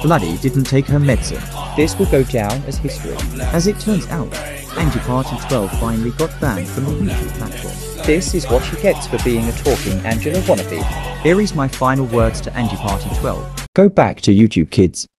Bloody didn't take her medicine. This will go down as history. As it turns out, Angie Party 12 finally got banned from the YouTube platform. This is what she gets for being a talking Angela wannabe. Here is my final words to Angie Party 12. Go back to YouTube, kids.